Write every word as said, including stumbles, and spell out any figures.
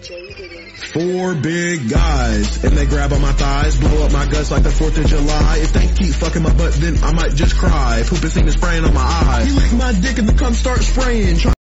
Four big guys, and they grab on my thighs, blow up my guts like the fourth of July. If they keep fucking my butt, then I might just cry. Pooping semen spraying on my eyes. He licked my dick and the cum start spraying.